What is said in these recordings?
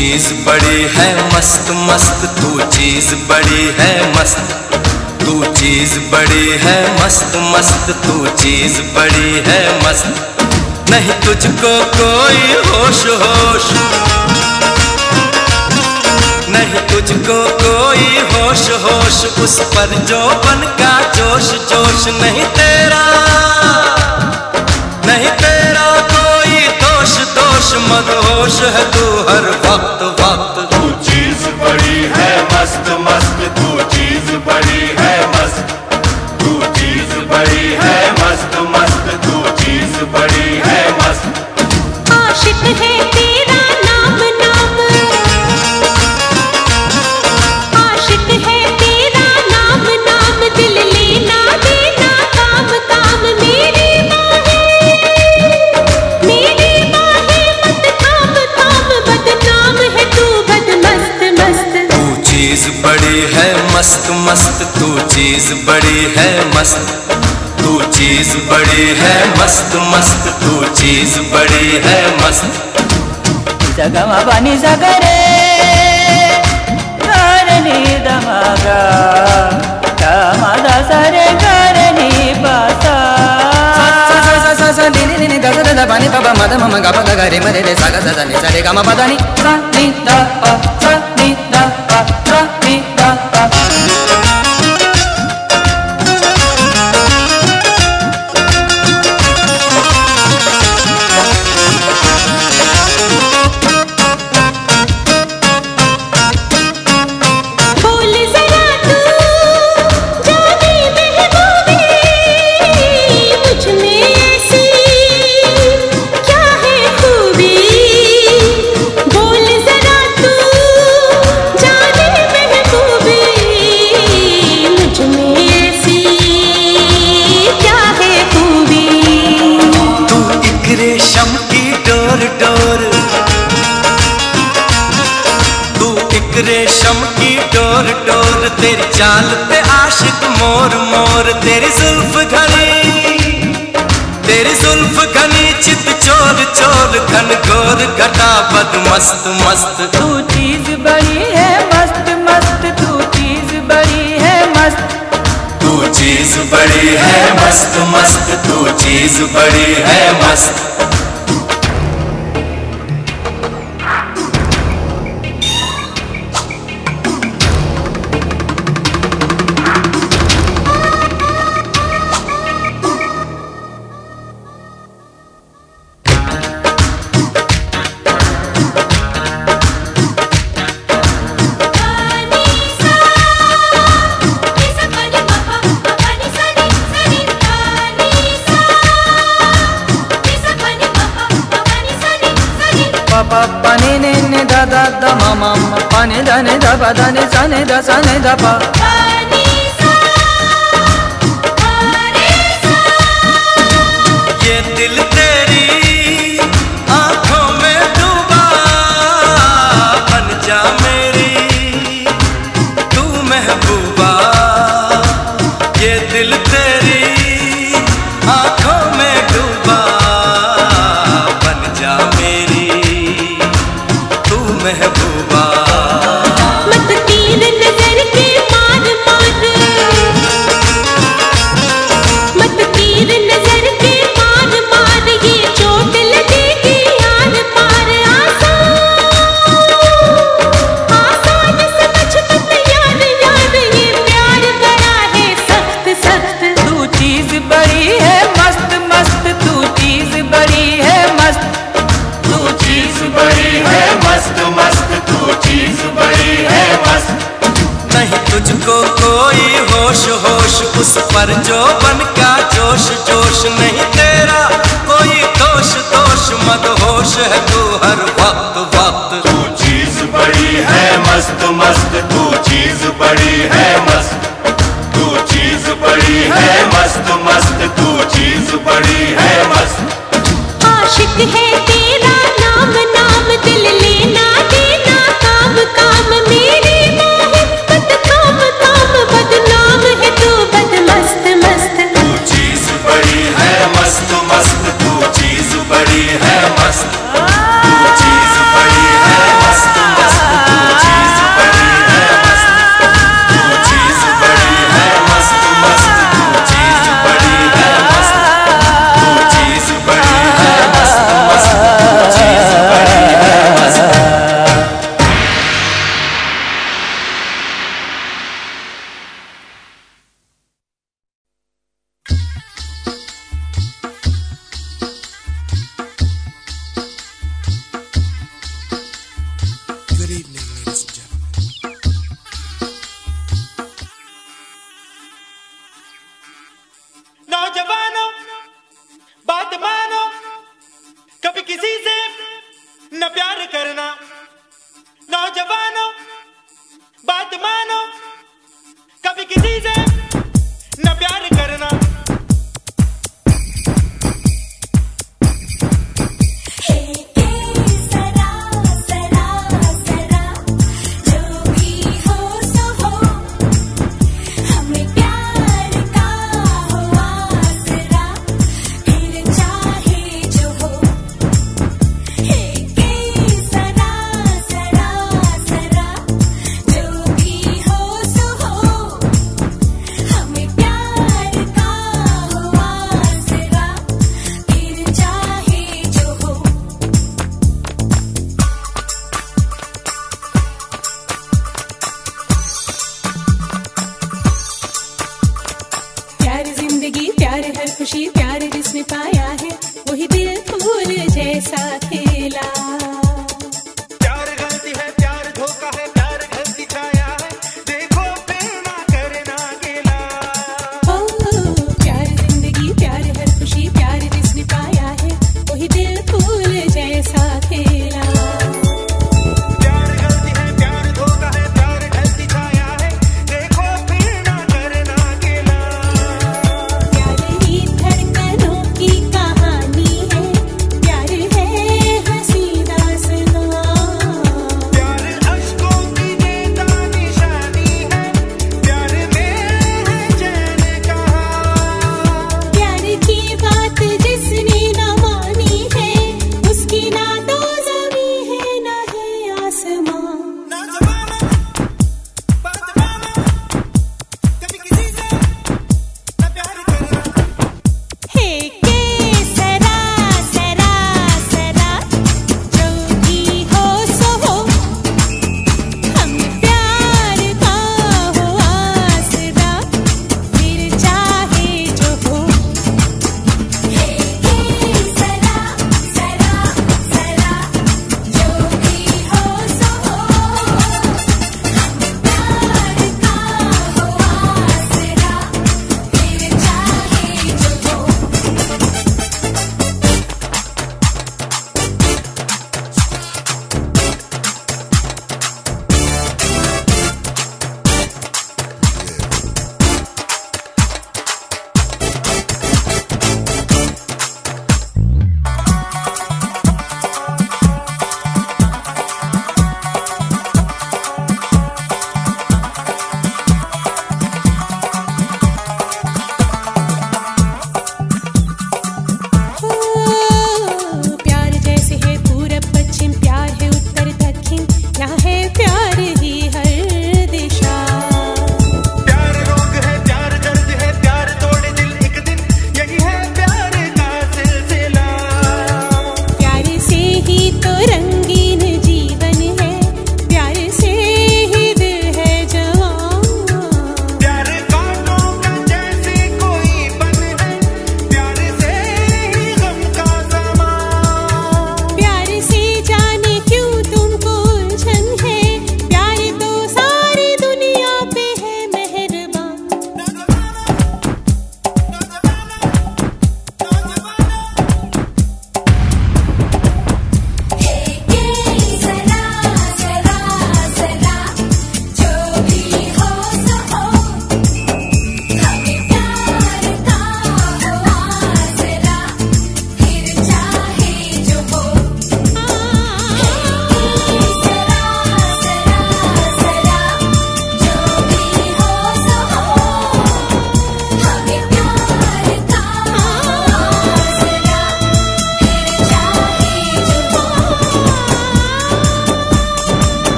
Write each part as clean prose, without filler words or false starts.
चीज बड़ी है मस्त मस्त, तू चीज बड़ी है मस्त, तू चीज बड़ी है मस्त मस्त, तू चीज बड़ी है मस्त। नहीं तुझको कोई होश होश, नहीं तुझको कोई होश होश, उस पर जो बन का जोश जोश। नहीं तेरा कोई दोष दोष, मदहोश है तू हर वक्त वक्त। तू चीज बड़ी है मस्त मस्त, तू चीज बड़ी है मस्त, तू चीज बड़ी है मस्त मस्त, तू चीज बड़ी है मस्त। आशिक है तेरा नाम नाम, आशिक है तेरा नाम नाम, दिल लेना देना काम काम। मेरी बाहें मत थाम थाम, बदनाम है तू बदमस्त मस्त। तू चीज बड़ी है मस्त मस्त, तू चीज बड़ी है मस्त, तू चीज बड़ी है मस्त मस्त, तू चीज बड़ी है मस्त। जगमा पानी सगरे करनी दमागा, कामादा सरे करनी पासा। नी दा दा दा पानी पापा मद मम गा पा गा रे मरे रे सा गा सा नी सा रे गा मा पा दा नी सा नी दा पा सा नी दा पा सा नी दा पा। रेशम की डोर डोर, तू एक रेशम की डोर डोर, तेरी चाल पे आशिक मोर मोर। तेरी जुल्फ घनी चित चोर चोर, घन घोर घटा बद मस्त मस्त। तू चीज बड़ी है मस्त मस्त, तू चीज बड़ी है मस्त, तू चीज बड़ी है मस्त मस्त, तू चीज बड़ी है मस्त। pa ni ni ni da da da ma ma ma, pa ni da ni da pa da ni sa ni da sa ni da pa। ये दिल तेरी आंखों में डूबा, बन जा मेरी तू महबूबा। ये दिल तेरी आंखों में डूबा, बन जा मेरी तू महबूबा। मत तीर नजर के मार मार, मत तीर नजर के मार मार, ये चोट लगेगी यार पार। आसान समझ मत यार यार, ये प्यार बड़ा है सख्त सख्त। तू चीज बड़ी है मस्त मस्त, तू चीज बड़ी है मस्त, तू चीज बड़ी है मस्त मस्त, तू चीज बड़ी है मस्त। नहीं तुझको कोई होश होश, उस पर जो बन का जोश जोश। नहीं तेरा कोई दोष दोष, मदहोश है तू हर वक्त वक्त। तू चीज बड़ी है मस्त मस्त, तू चीज बड़ी है मस्त, तू चीज बड़ी है मस्त मस्त, तू चीज बड़ी है मस्त। आशिक है तेरा नाम नाम, दिल लेना देना काम काम। मेरी बाहें मत थाम थाम, बदनाम है तू बदमस्त मस्त। तू चीज बड़ी है मस्त मस्त, तू चीज बड़ी है मस्त, तू चीज बड़ी है मस्त मस्त।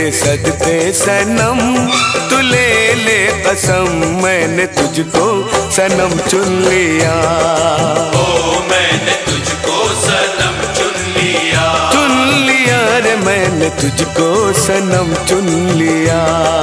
सदके सनम तू ले ले कसम, मैंने तुझको सनम चुन लिया। ओ मैंने तुझको सनम चुन लिया। चुन लिया रे मैंने तुझको सनम चुन लिया।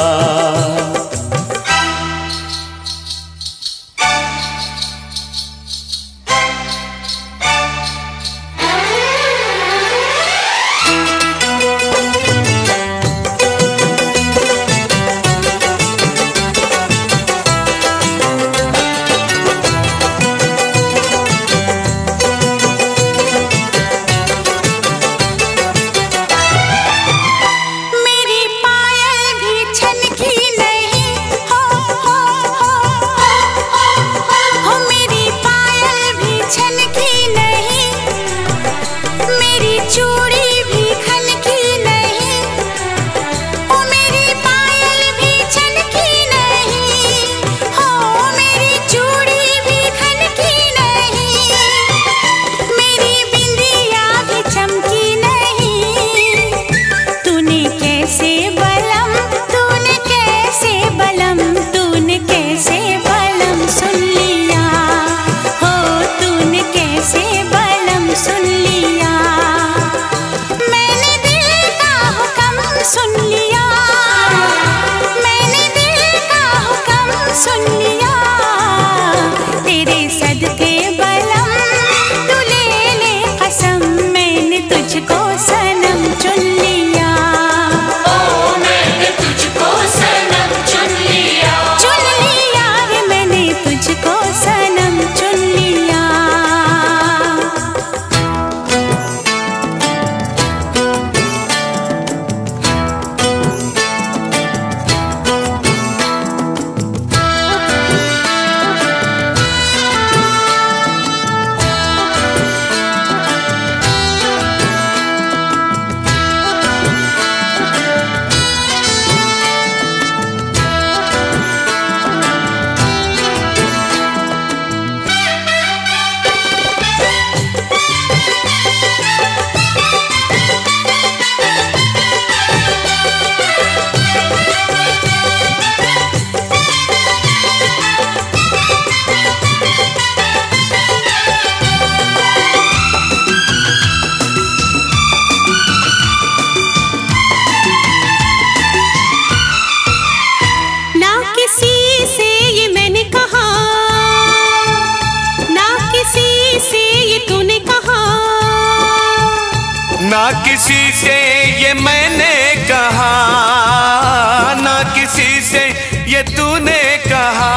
ना किसी से ये मैंने कहा, ना किसी से ये तूने कहा।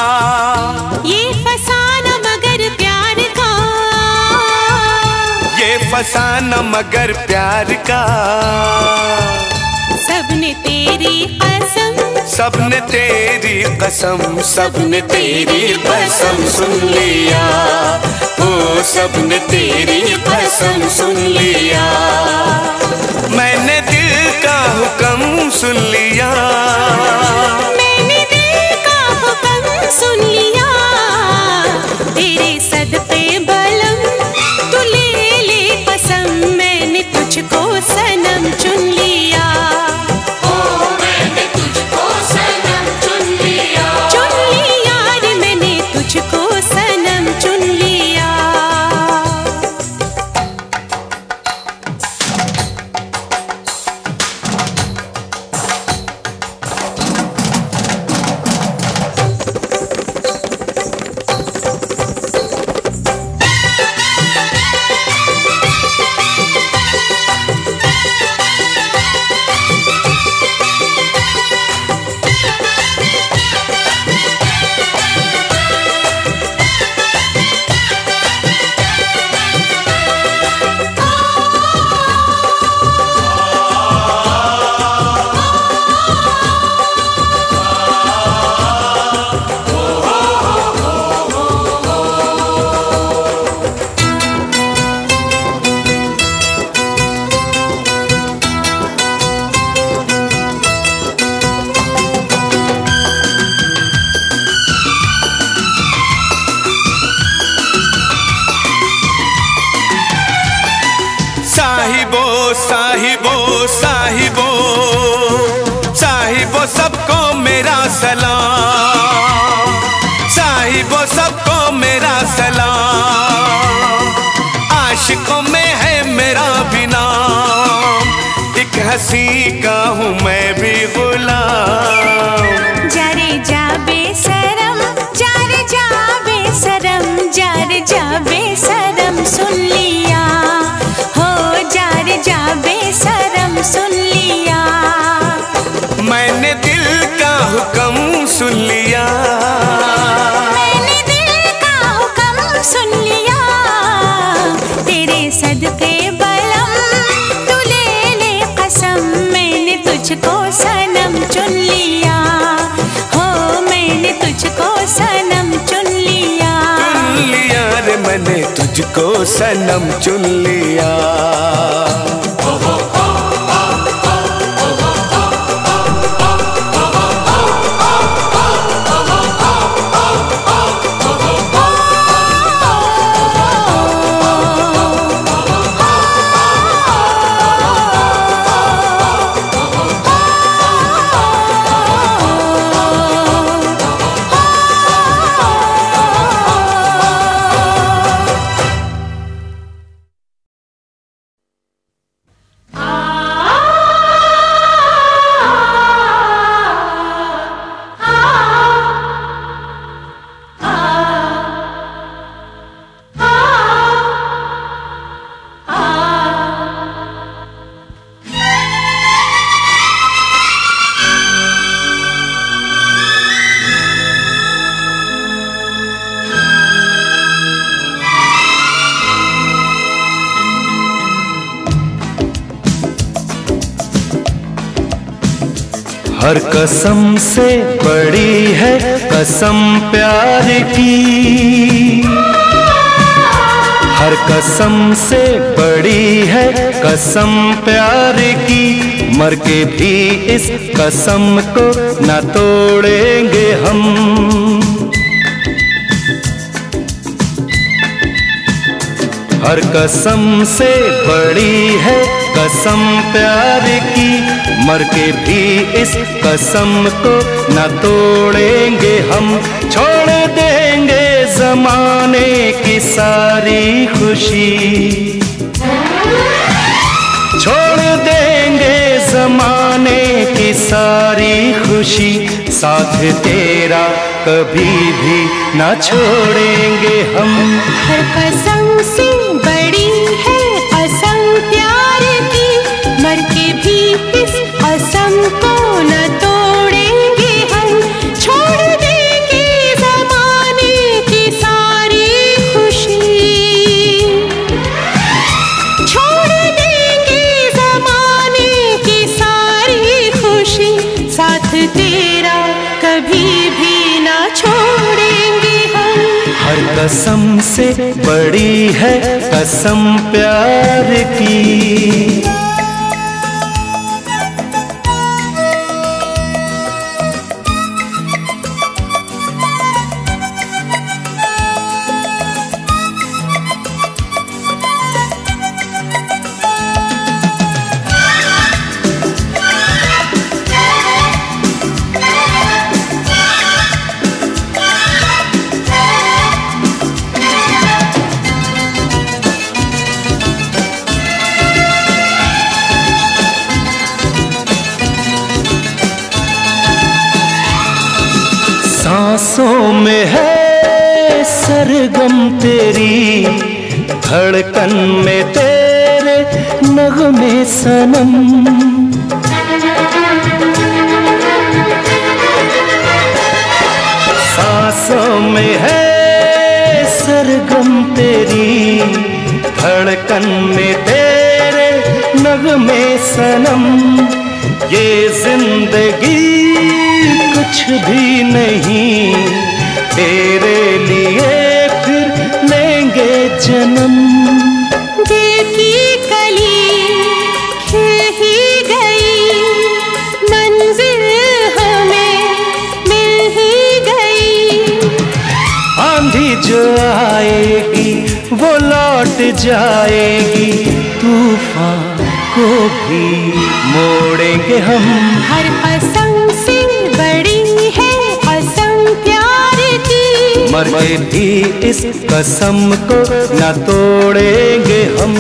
ये फसाना मगर प्यार का, ये फसाना मगर प्यार का। सबने तेरी कसम, सबने तेरी कसम, सबने तेरी कसम सुन लिया। ओ सबने तेरी कसम सुन लिया। मैंने दिल का हुक्म सुन लिया। मैंने दिल का हुक्म सुन लिया। तेरे सदके बलम तू ले ले कसम, मैंने तुझको सनम चुन लिया। तुझको सनम चुन लिया। साहिबो साहिबो साहिबो साहिबो सबको मेरा सलाम, साहिबो सबको मेरा सलाम। आशिकों में है मेरा भी नाम, एक हंसी का हूँ मैं भी गुलाम। जारे जा बेसरम, जारे जा बेसरम, जारे जा बेसरम सुन लिया हो, जारे जा बेसरम सुन लिया। मैंने दिल का हुक्म सुन लिया, मैंने दिल का हुक्म सुन लिया। तेरे सदके बलम तू ले ले कसम, मैंने तुझको सनम चुन लिया हो, मैंने तुझको सनम चुन लिया। चुन लिया रे मैंने तुझको सनम चुन लिया। हर कसम से बड़ी है कसम प्यार की, हर कसम से बड़ी है कसम प्यार की। मर के भी इस कसम को न तोड़ेंगे हम। हर कसम से बड़ी है कसम प्यार की, मर के भी इस कसम को न तोड़ेंगे हम। छोड़ देंगे जमाने की सारी खुशी, छोड़ देंगे जमाने की सारी खुशी। साथ तेरा कभी भी न छोड़ेंगे हम। हर कसम से बड़ी है कसम प्यार की, मर के भी इस कसम को न तोड़ेंगे हम। छोड़ देंगे जमाने की सारी खुशी, छोड़ देंगे जमाने की सारी खुशी। साथ तेरा कभी भी ना छोड़ेंगे हम। हर कसम से बड़ी है कसम प्यार की। सांसों में है सरगम तेरी, धड़कन में तेरे नगमे सनम। सांसों में है सरगम तेरी, धड़कन में तेरे नगमे सनम। ये जिंदगी कुछ भी नहीं, तेरे लिए फिर लेंगे जन्म। दिल की कली खिल ही गई, मंजिल हमें मिल ही गई। आंधी जो आएगी वो लौट जाएगी, तूफान को भी मोड़ेंगे हम। हर कसम से प्यार की। मर के भी इस कसम को न तोड़ेंगे हम।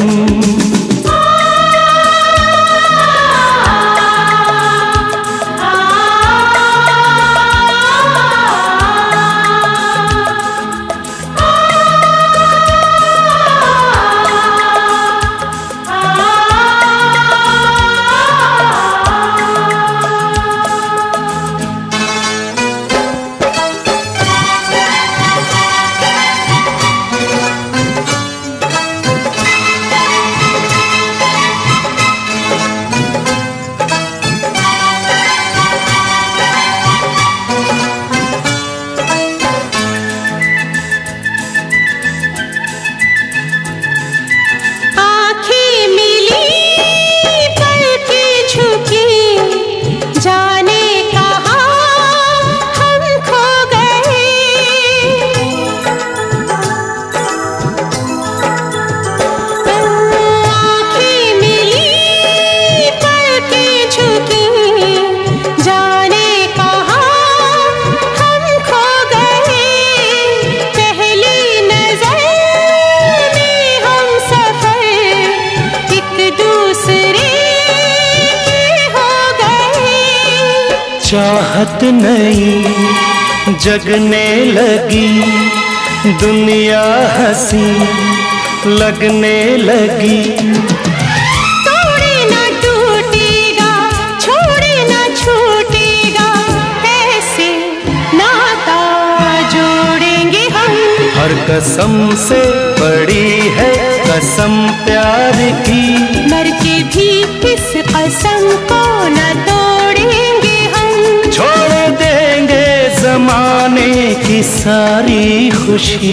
चाहत नहीं जगने लगी, दुनिया हंसी लगने लगी। तोड़े ना टूटेगा, छोड़े ना छूटेगा, ऐसे नाता जोड़ेंगे हम। हर कसम से बड़ी है कसम प्यार की, मर के भी इस कसम को न तोड़ेंगे हम। छोड़ देंगे जमाने की सारी खुशी,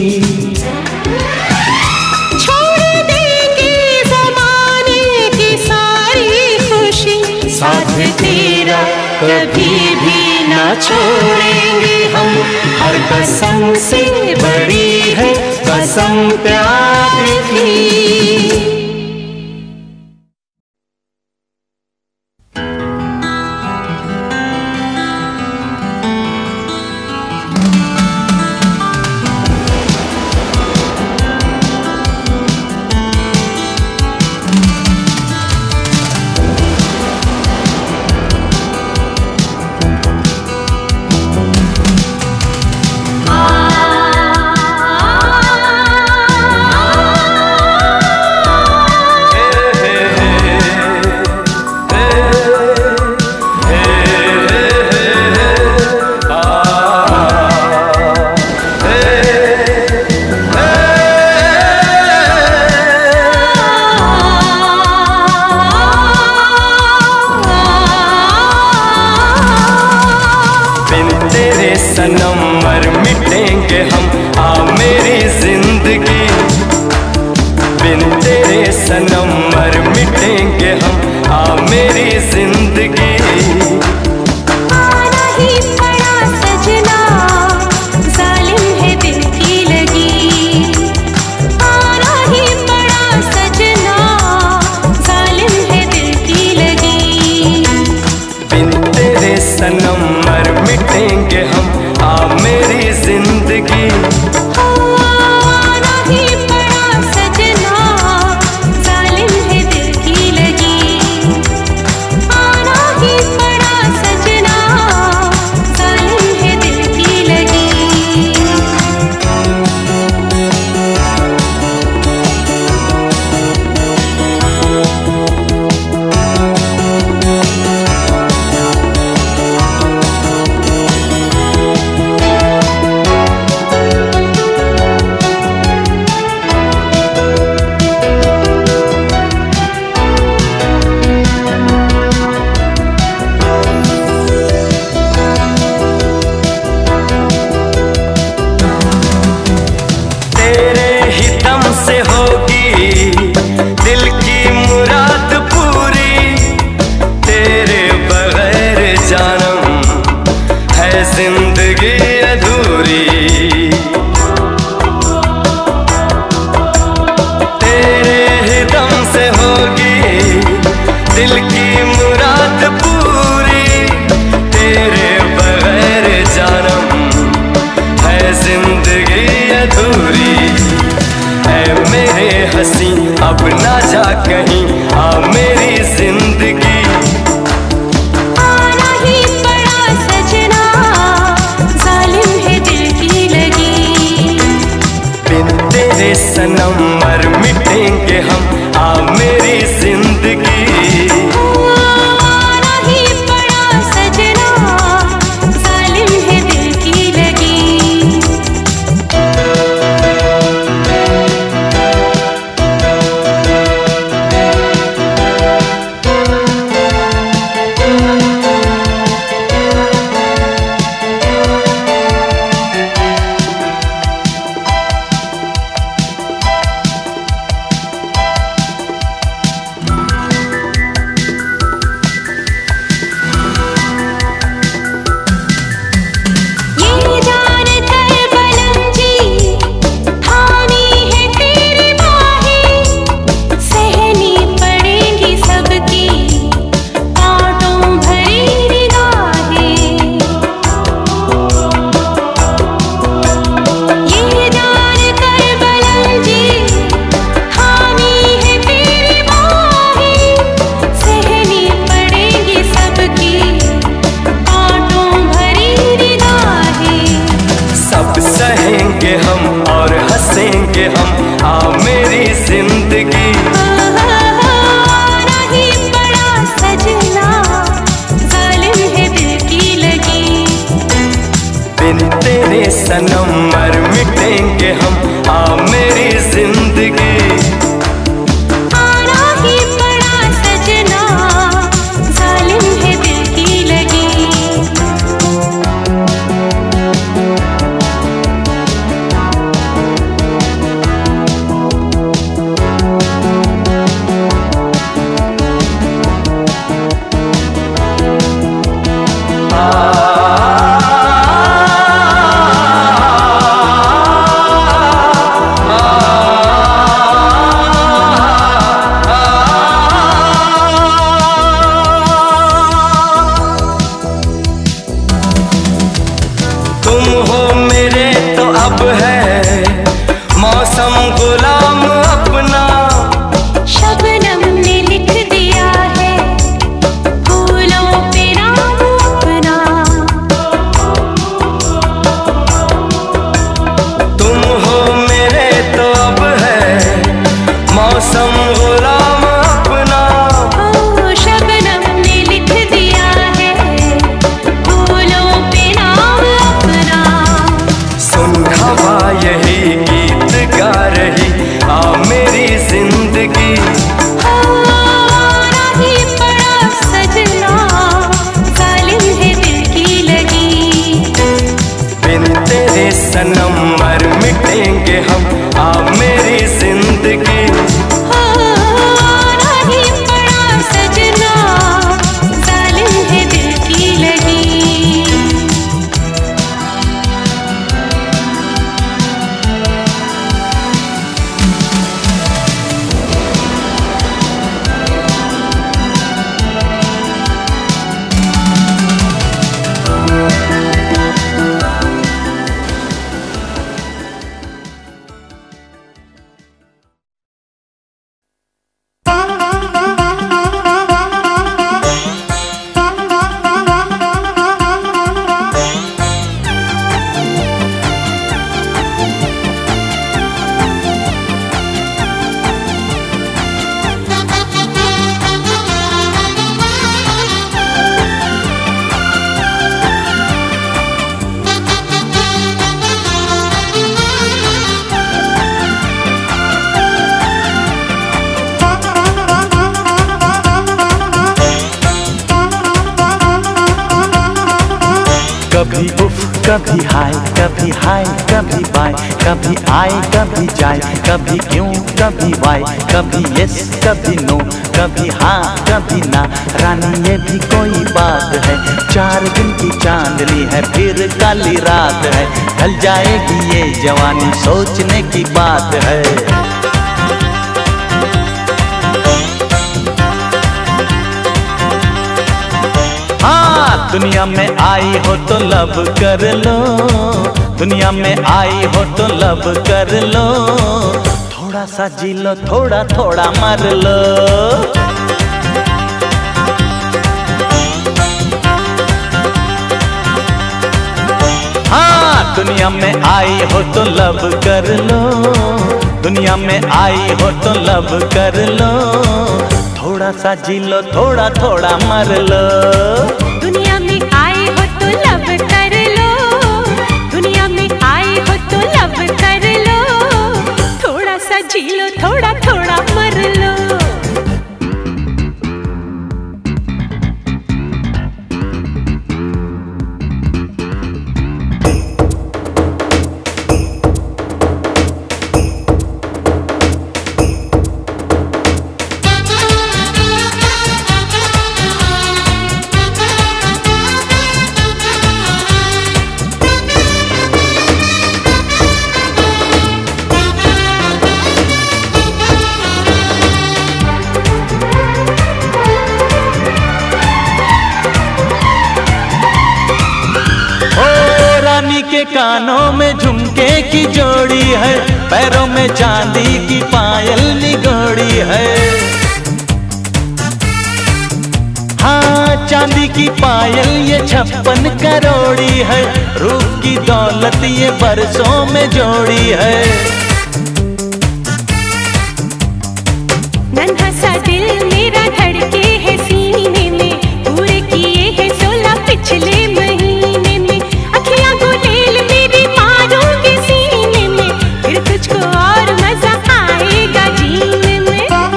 छोड़ देंगे जमाने की सारी खुशी। साथ तेरा कभी भी ना छोड़ेंगे हम। हर कसम से बड़ी है कसम प्यार की। सनम मर मिटेंगे हम, आ मेरी जिंदगी। बिन तेरे सनम मर मिटेंगे हम, आ मेरी जिंदगी। आना ही पड़ा सजना, जालिम है दिल की लगी। आना ही पड़ा सजना, जालिम है दिल की लगी। बिन तेरे सनम मर मिटेंगे हम, आ मेरी जिंदगी। आना ही पड़ा सजना, जालिम है दिल की लगी। आना ही हंसी अब ना जा कहीं, आ मेरी जिंदगी। आना ही पड़ा सजना, जालिम है दिल की लगी। बिन तेरे सनम मर मिटेंगे हम, आ मेरी जिंदगी। आना ही पड़ा सजना, जालिम है दिल की लगी। सनम मर मिटेंगे हम, आ मेरी जिंदगी। आना ही पड़ा सजना, जालिम है दिल की लगी। मौसम गुलाम अपना, शबनम ने लिख दिया है फूलों पे नाम अपना। तुम हो मेरे तो अब है मौसम गुलाम अपना। शबनम ने लिख दिया है फूलों पे नाम अपना। सुन हवा यही गीत गा रही, आ मेरी जिंदगी। आना ही पड़ा सजना, जालिम है दिल की लगी। बिन तेरे सनम मर मिटेंगे हम, आ मेरी जिंदगी। आना ही पड़ा सजना, जालिम है दिल की लगी। कभी उफ कभी हाय, कभी बाय, कभी आए कभी जाए, कभी क्यों कभी वाई, कभी यस कभी नो, कभी हाँ कभी ना। रानी ये भी कोई बात है, 4 दिन की चांदनी है फिर काली रात है। ढल जाएगी ये जवानी सोचने की बात है। दुनिया में आई हो तो लब कर लो, दुनिया में आई हो तो लब कर लो। थोड़ा सा जी लो, थोड़ा थोड़ा मर लो। हाँ, दुनिया में आई हो तो लव कर लो, दुनिया में आई हो तो लव कर लो। थोड़ा सा जी लो, थोड़ा थोड़ा मर लो। दुनिया में आए हो तो लव कर लो, दुनिया में आए हो तो लव कर लो। थोड़ा सा जी लो, थोड़ा थोड़ा मर लो। के कानों में झुमके की जोड़ी है, पैरों में चांदी की पायल निगोड़ी है। हाँ, चांदी की पायल ये 56 करोड़ी है, रूप की दौलत ये बरसों में जोड़ी है। नन्हा सा दिल मेरा धड़के है सीने में, पूरे किए हैं 16 पिछले महीने में। अखियां गुलेल मेरी मारूंगी सीने में, फिर तुझको और मजा आएगा जीने में।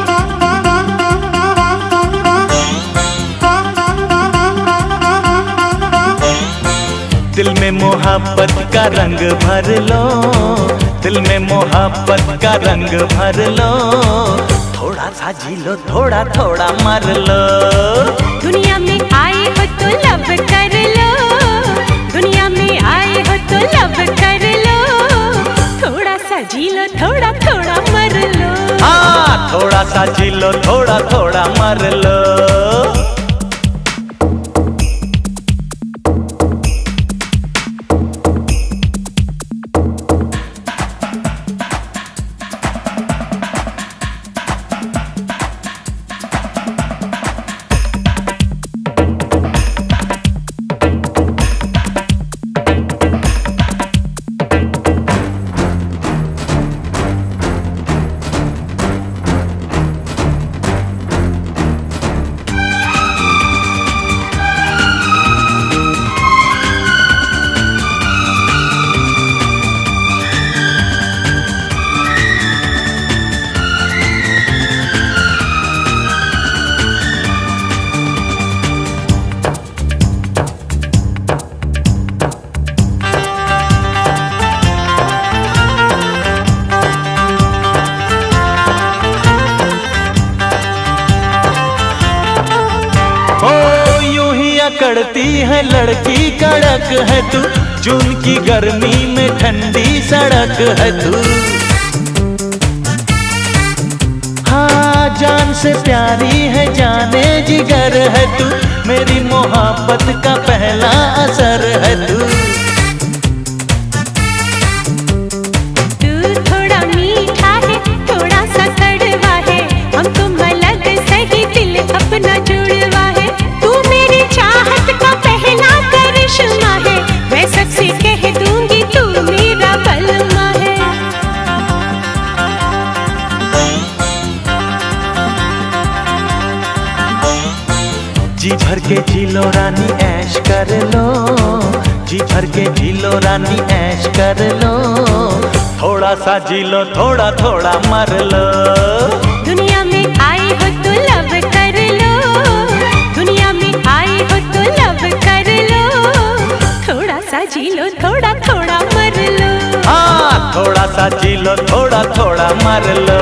दिल में मोहब्बत का रंग भर लो, दिल में मोहब्बत का रंग भर लो। थोड़ा सा जी लो, थोड़ा थोड़ा मर लो। दुनिया में आए हो तो लव कर लो, दुनिया में आए हो तो लव कर लो। थोड़ा सा जी लो, थोड़ा थोड़ा मर लो। हाँ, थोड़ा सा जी लो, थोड़ा थोड़ा मर लो। करती है लड़की कड़क है तू, जून की गर्मी में ठंडी सड़क है तू। हाँ, जान से प्यारी है, जाने जिगर है तू, मेरी मोहब्बत का पहला असर है तू। तू थोड़ा मीठा है, थोड़ा सा कड़वा है, हम तुम अलग सही दिल अपना जुड़वा है। तू मेरी चाहत का पहला करिश्मा है, मैं सबसे कह दूंगी तू मेरा बलमा है। जी भर के जी लो रानी ऐश कर लो, जी भर के जी लो रानी ऐश कर लो। थोड़ा सा जी लो, थोड़ा थोड़ा मर लो। दुनिया में आए हो तो लव कर लो, दुनिया में आए हो तो लव कर लो। थोड़ा सा जी लो, थोड़ा थोड़ा मर लो। हाँ, थोड़ा सा जी लो, थोड़ा थोड़ा मर लो।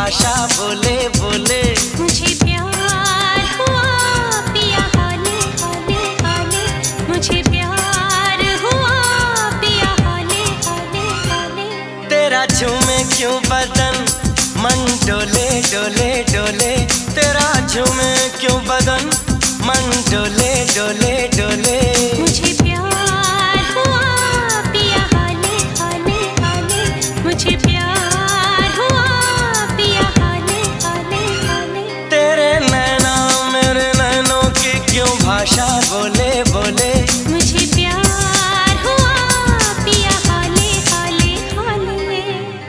भाषा बोले बोले। मुझे प्यार हुआ पिया हाले हाले हाले, मुझे प्यार हुआ पिया हाले हाले हाले। तेरा झूमे क्यों बदन मन डोले डोले डोले, तेरा झूमे क्यों बदन मन डोले डोले डोले। मुझे प्यार हुआ पिया हाले हाले हाले, मुझे प्यार हुआ पिया हाले हाले हाले। तेरे नैना मेरे नैनों की क्यों भाषा बोले बोले। मुझे प्यार हुआ पिया हाले हाले हाले।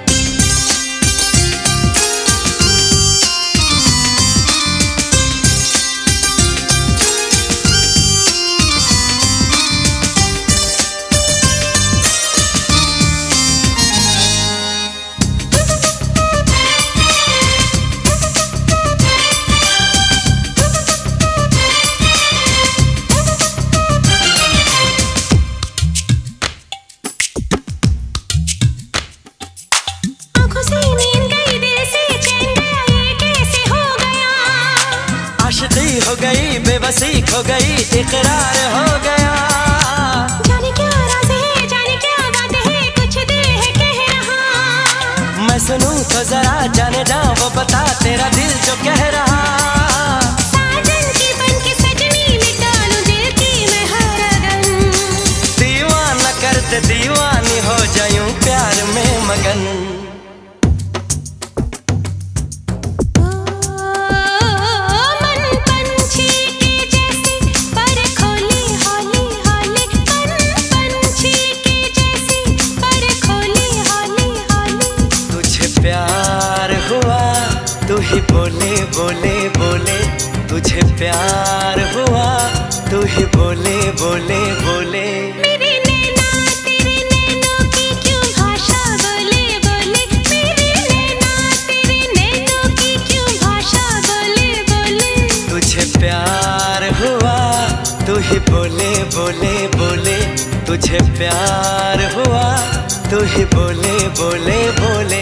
आँखों से नींद गई, दिल से चैन गया, ये कैसे हो गया। आशिकी हो गई बेबसी खो गई इकरार हो गया। जाने क्या राज है, जाने क्या बात है, कुछ दिल है कह रहा। मैं सुनूं तो जरा जाने जा वो बता तेरा दिल जो कह रहा। साजन की बन के सजनी मिटा लूं दिल की मैं हर अगन। दीवाना कर दे दीवानी हो जायूं प्यार में मगन। मन पंछी के जैसे पर खोले हाले हाले, मन पंछी के जैसे पर खोले हाले हाले। तुझे प्यार हुआ तू ही बोले बोले बोले, तुझे प्यार हुआ तू ही बोले बोले बोले। मेरे नैना तेरे नैनों की क्यों भाषा बोले बोले, मेरे नैना तेरे नैनों की क्यों भाषा बोले बोले। तुझे प्यार हुआ तू ही बोले बोले बोले, तुझे प्यार हुआ तू ही बोले बोले बोले।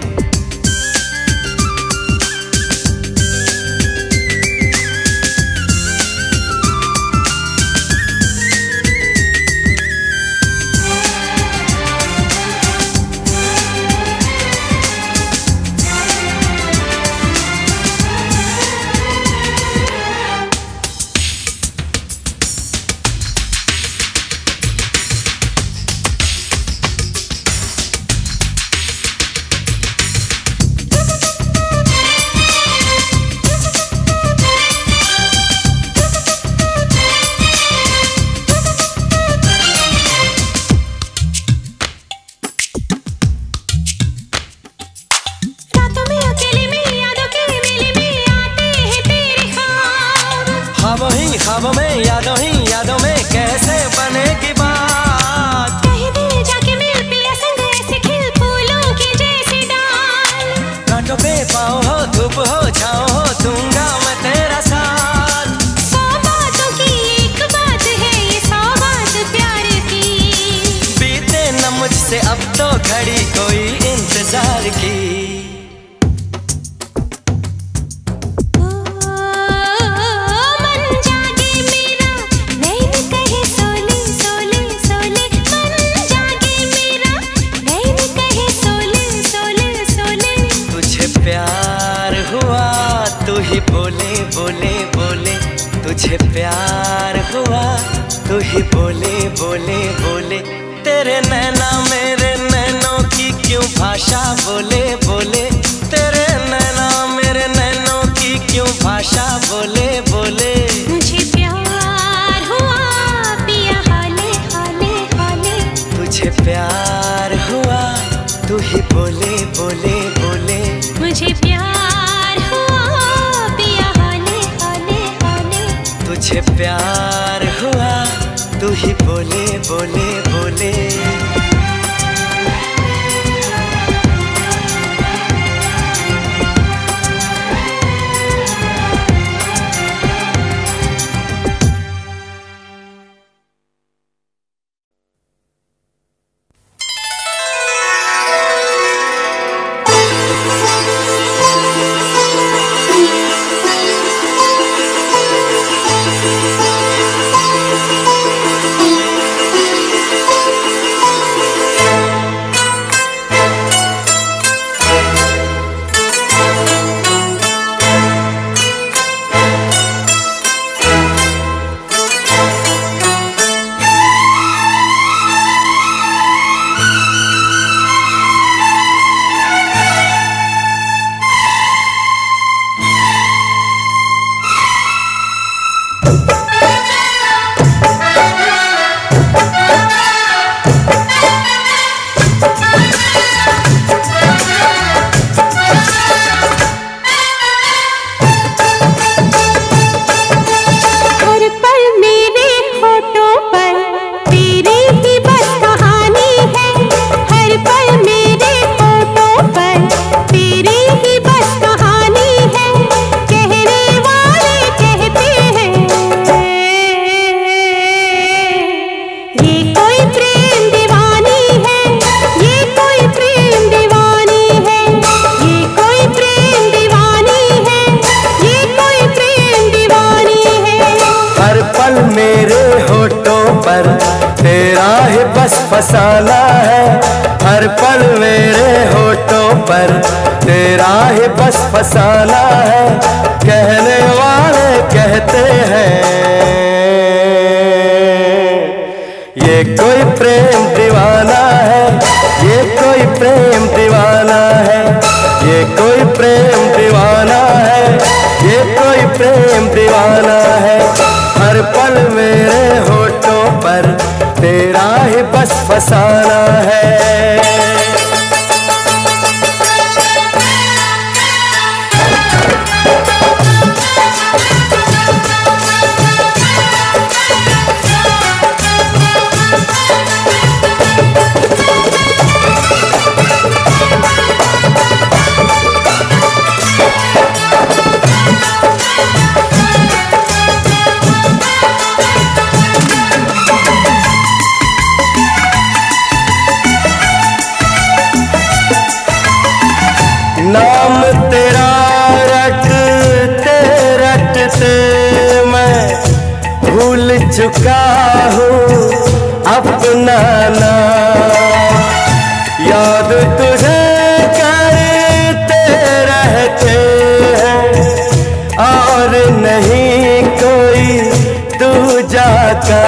रातों में अकेले में यादों के मेले में आते हैं तेरे ख्वाब। ख्वाबों में यादों में कैसे बनेगी बात। कहीं दिल जाके मिल पिया संग ऐसे खिल फूलों की जैसी डाल। कांटों पे पाँव हो धूप हो छाँव हो दूंगा मैं तेरा साथ। 100 बातों की एक बात है ये 100 बात प्यार की। बीते न मुझसे अब तो घड़ी कोई इंतजार की। मन जागे मेरा नैन कहे सोले सोले सोले, मन जागे मेरा नैन कहे सोले सोले सोले। तुझे प्यार हुआ तू ही बोले बोले बोले, तुझे प्यार हुआ तू ही बोले बोले बोले। तेरे नैना मेरे नैनों की क्यों भाषा बोले बोले, तेरे नैना मेरे नैनों की क्यों भाषा बोले बोले। मुझे प्यार हुआ पिया हाले हाले हाले, तुझे प्यार हुआ तू ही बोले बोले बोले। मुझे प्यार हुआ पिया हाले हाले हाले। तुझे प्यार हुआ तू ही बोले बोले बोले। फसाना है हर पल मेरे होठों पर तेरा ही बस फसाना है। कहने वाले कहते हैं ये कोई प्रेम दीवाना है, ये कोई प्रेम दीवाना है, ये कोई प्रेम दीवाना है, ये कोई प्रेम दीवाना है। हर पल मेरे होठों पर तेरा ही बस फसाना है। नाम तेरा रटते रटते मैं भूल चुका हूँ अपना नाम। याद तुझे करते रहते हैं और नहीं कोई दूजा का।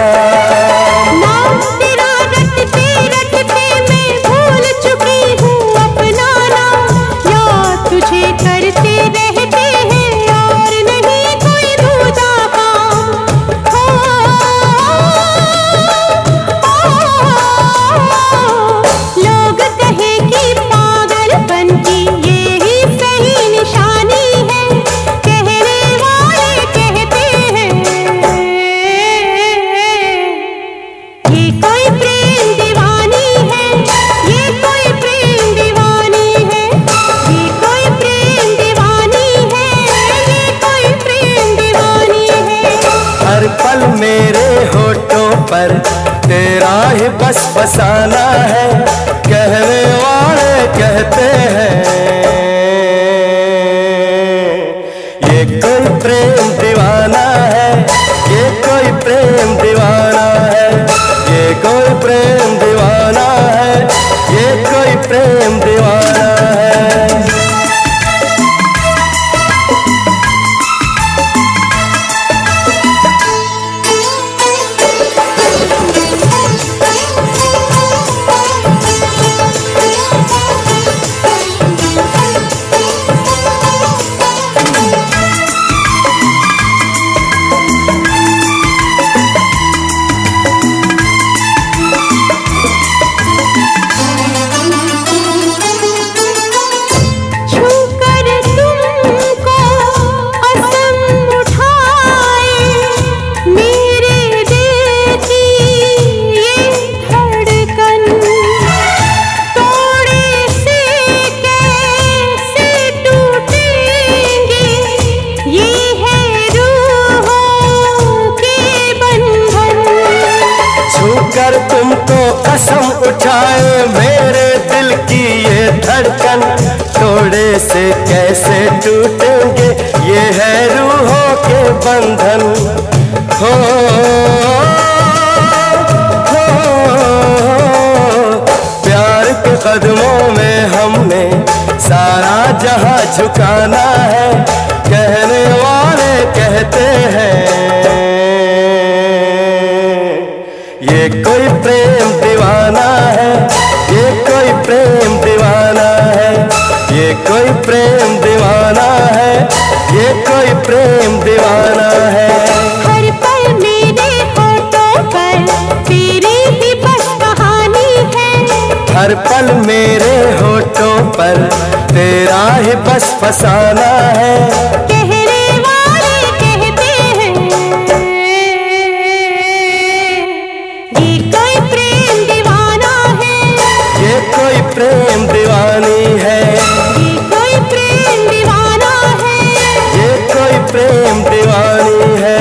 मेरे होठों पर तेरा ही बस फसाना है। कहने वाले कहते हैं ये कोई प्रेम दीवाना है, ये कोई प्रेम दीवाना है, ये कोई प्रेम दीवाना है, ये कोई प्रेम दीवाना है। कर तुमको कसम उठाए मेरे दिल की ये धड़कन, थोड़े से कैसे टूटेंगे ये है रूहों के बंधन। हो प्यार के कदमों में हमने सारा जहां झुकाना है। कहने वाले कहते हैं ये कोई प्रेम दीवाना है, ये कोई प्रेम दीवाना है, ये कोई प्रेम दीवाना है, ये कोई प्रेम दीवाना है। हर पर तेरा ही बस फसाना है। कहने वाले कहते हैं ये कोई प्रेम दीवाना है, ये कोई प्रेम दीवानी है, ये कोई प्रेम दीवाना है, ये कोई प्रेम दीवानी है।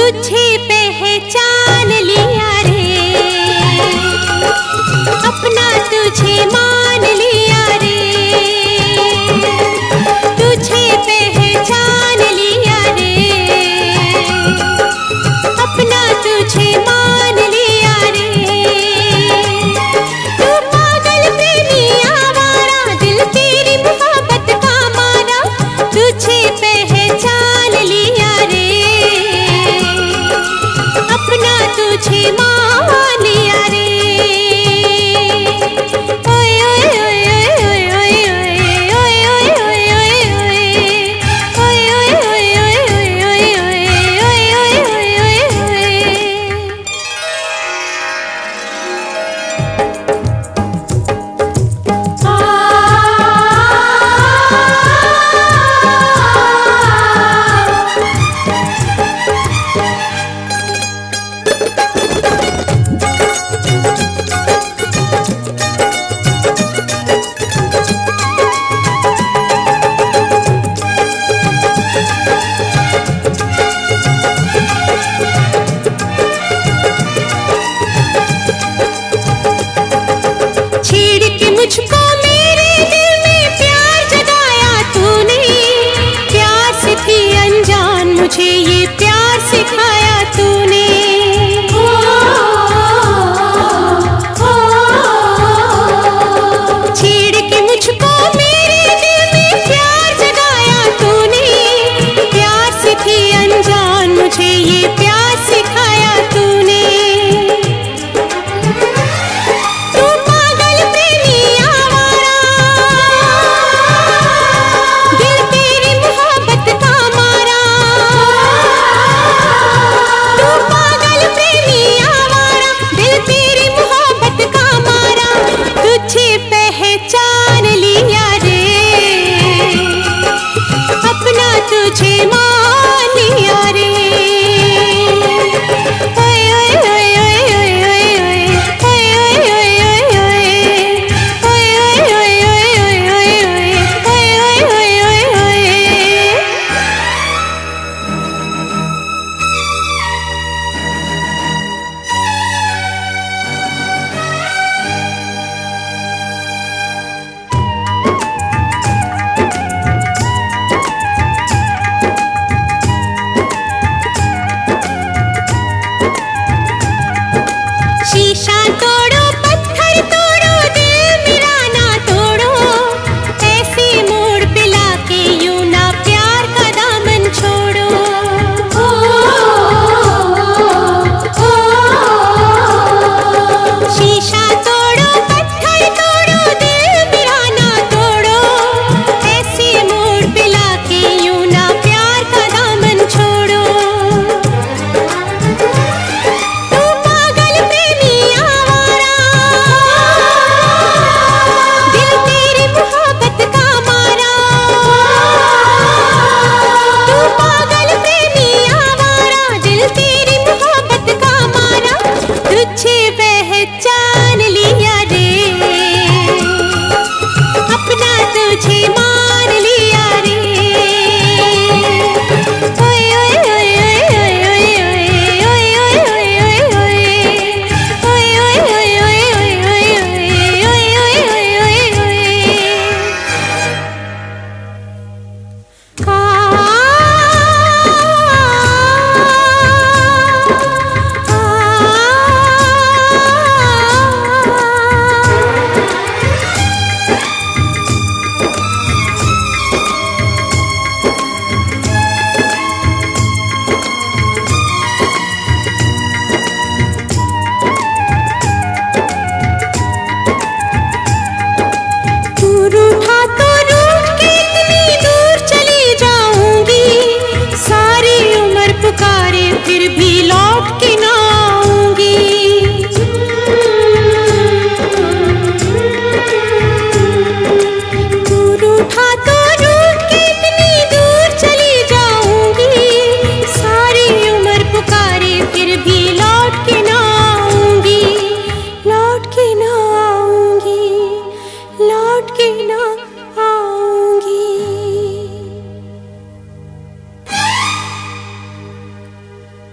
तुझे पहचान लिया रे, अपना तुझे मान लिया रे, तुझे पहचान लिया रे, अपना तुझे मान लिया रे। तू पागल प्रेमी आवारा, दिल तेरी मोहब्बत का मारा, तुझे पहचान लिया रे, अपना तुझे मान लिया रे।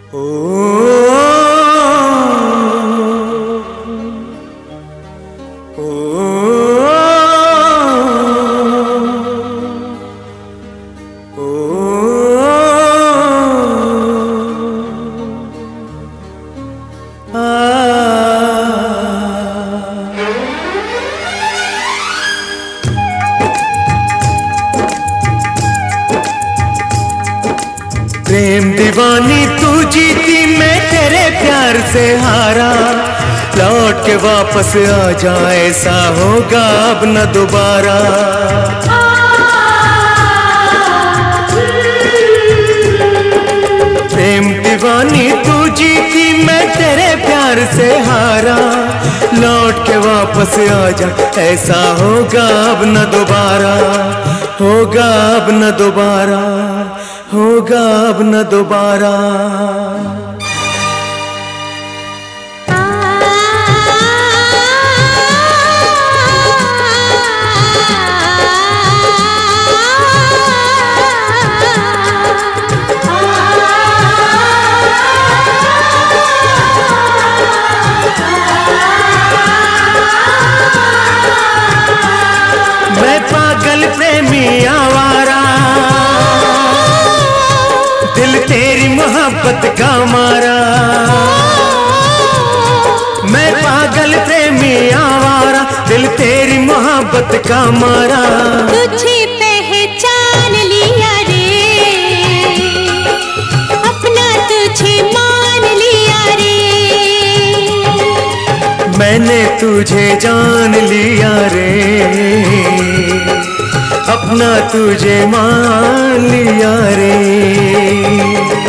प्रेम दीवानी तू जीती मैं तेरे प्यार से हारा, लौट के वापस आ जा ऐसा होगा अब न दोबारा। प्रेम दीवानी तू जीती मैं तेरे प्यार से हारा, लौट के वापस आ जा ऐसा होगा अब न दोबारा, होगा अब न दोबारा, होगा अब न दोबारा। मैं पागल प्रेमी आवारा, दिल तेरी मोहब्बत का मारा। मैं पागल प्रेमी आवारा, दिल तेरी मोहब्बत का मारा। तुझे पहचान लिया रे, अपना तुझे मान लिया रे। मैंने तुझे जान लिया रे, अपना तुझे मान लिया रे।